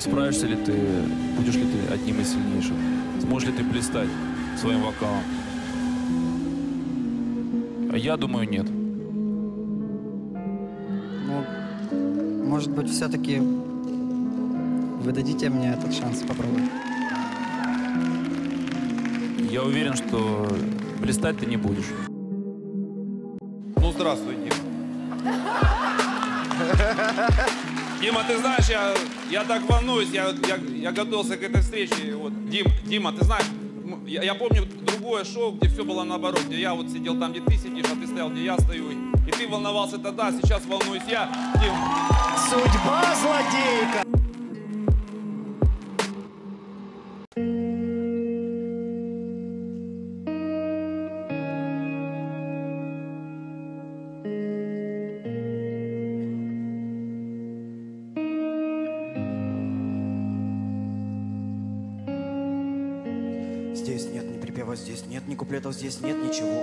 Справишься ли ты, будешь ли ты одним из сильнейших? Сможешь ли ты блистать своим вокалом? А я думаю, нет. Ну, может быть, все-таки вы дадите мне этот шанс попробовать? Я уверен, что блистать ты не будешь. Ну, здравствуй, Дима. Дима, ты знаешь, я так волнуюсь, я готовился к этой встрече. Вот. Дима, ты знаешь, я помню другое шоу, где все было наоборот, где я вот сидел там, где ты сидишь, а ты стоял, где я стою. И ты волновался тогда, сейчас волнуюсь я. Дима. Судьба злодейка! Здесь нет ни припева, здесь нет ни куплетов, здесь нет ничего.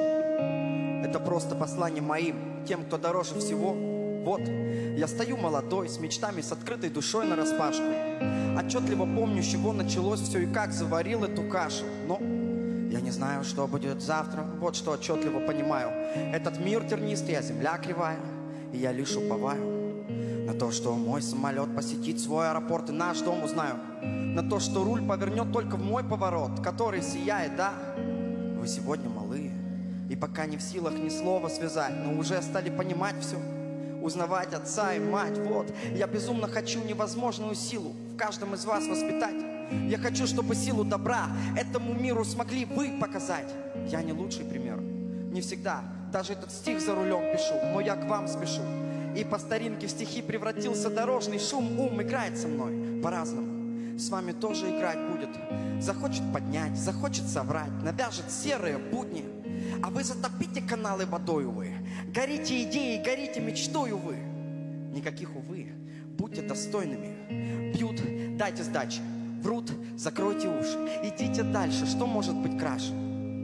Это просто послание моим, тем, кто дороже всего. Вот, я стою молодой, с мечтами, с открытой душой нараспашку. Отчетливо помню, с чего началось все и как заварил эту кашу. Но я не знаю, что будет завтра, вот что отчетливо понимаю. Этот мир тернистый, а земля кривая, и я лишь уповаю на то, что мой самолет посетит свой аэропорт и наш дом узнаю. На то, что руль повернет только в мой поворот, который сияет, да. Вы сегодня малые, и пока не в силах ни слова связать, но уже стали понимать все, узнавать отца и мать. Вот, я безумно хочу невозможную силу в каждом из вас воспитать. Я хочу, чтобы силу добра этому миру смогли вы показать. Я не лучший пример, не всегда, даже этот стих за рулем пишу, но я к вам спешу. И по старинке в стихи превратился дорожный шум. Ум играет со мной по-разному, с вами тоже играть будет. Захочет поднять, захочет соврать, навяжет серые будни. А вы затопите каналы водой, увы. Горите идеей, горите мечтой, увы. Никаких, увы, будьте достойными. Бьют, дайте сдачи, врут, закройте уши. Идите дальше, что может быть краше?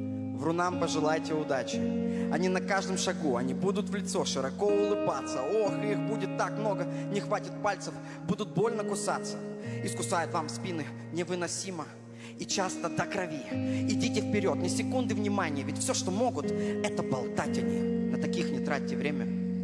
Врунам пожелайте удачи. Они на каждом шагу, они будут в лицо широко улыбаться. Ох, их будет так много, не хватит пальцев, будут больно кусаться. Искусают вам спины невыносимо и часто до крови. Идите вперед, ни секунды внимания, ведь все, что могут, это болтать они. На таких не тратьте время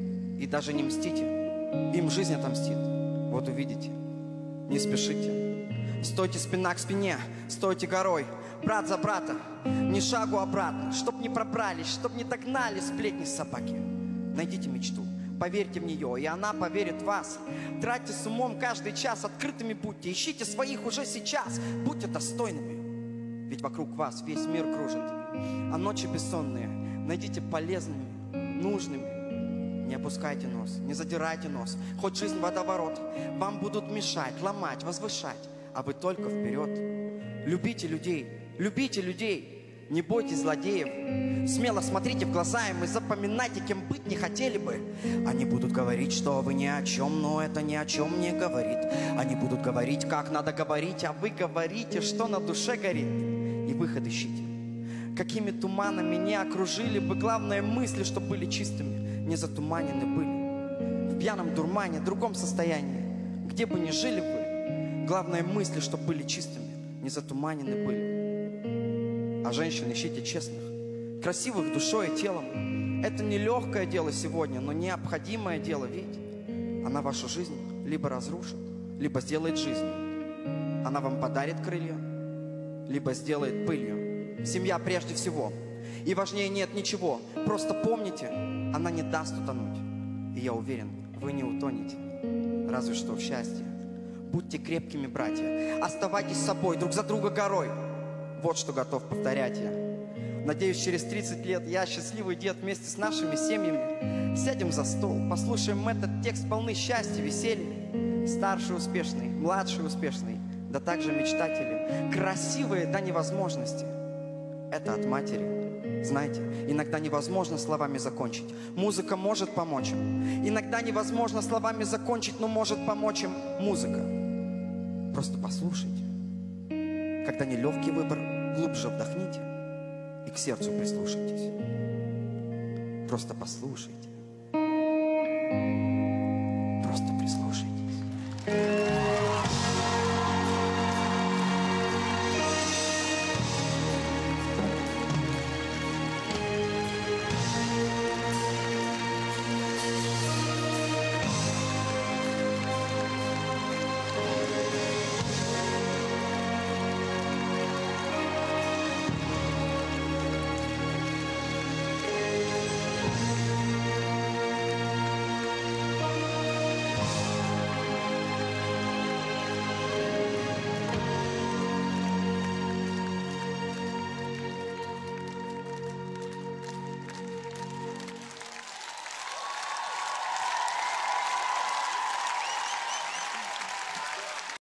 и даже не мстите, им жизнь отомстит. Вот увидите, не спешите. Стойте спина к спине, стойте горой, брат за брата, ни шагу обратно, чтоб не пробрались, чтоб не догнали сплетни собаки. Найдите мечту, поверьте в нее, и она поверит в вас. Тратьте с умом каждый час, открытыми будьте, ищите своих уже сейчас, будьте достойными, ведь вокруг вас весь мир кружит. А ночи бессонные найдите полезными, нужными. Не опускайте нос, не задирайте нос, хоть жизнь водоворот, вам будут мешать, ломать, возвышать, а вы только вперед. Любите людей, не бойтесь злодеев. Смело смотрите в глаза им и запоминайте, кем быть не хотели бы. Они будут говорить, что вы ни о чем, но это ни о чем не говорит. Они будут говорить, как надо говорить, а вы говорите, что на душе горит. И выход ищите. Какими туманами не окружили бы, главное мысли, что были чистыми, не затуманены были. В пьяном дурмане, другом состоянии, где бы ни жили вы, главное мысли, что были чистыми, не затуманены были. А женщин ищите честных, красивых душой и телом. Это не легкое дело сегодня, но необходимое дело, ведь она вашу жизнь либо разрушит, либо сделает жизнью. Она вам подарит крылья, либо сделает пылью. Семья прежде всего, и важнее нет ничего. Просто помните, она не даст утонуть. И я уверен, вы не утонете, разве что в счастье. Будьте крепкими, братья, оставайтесь собой, друг за друга горой. Вот что готов повторять я. Надеюсь, через 30 лет я, счастливый дед, вместе с нашими семьями сядем за стол, послушаем этот текст, полный счастья, веселья. Старший успешный, младший успешный, да также мечтатели, красивые до невозможности. Это от матери. Знаете, иногда невозможно словами закончить. Музыка может помочь им. Иногда невозможно словами закончить, но может помочь им музыка. Просто послушайте. Когда нелегкий выбор, глубже вдохните и к сердцу прислушайтесь. Просто послушайте. Просто прислушайтесь.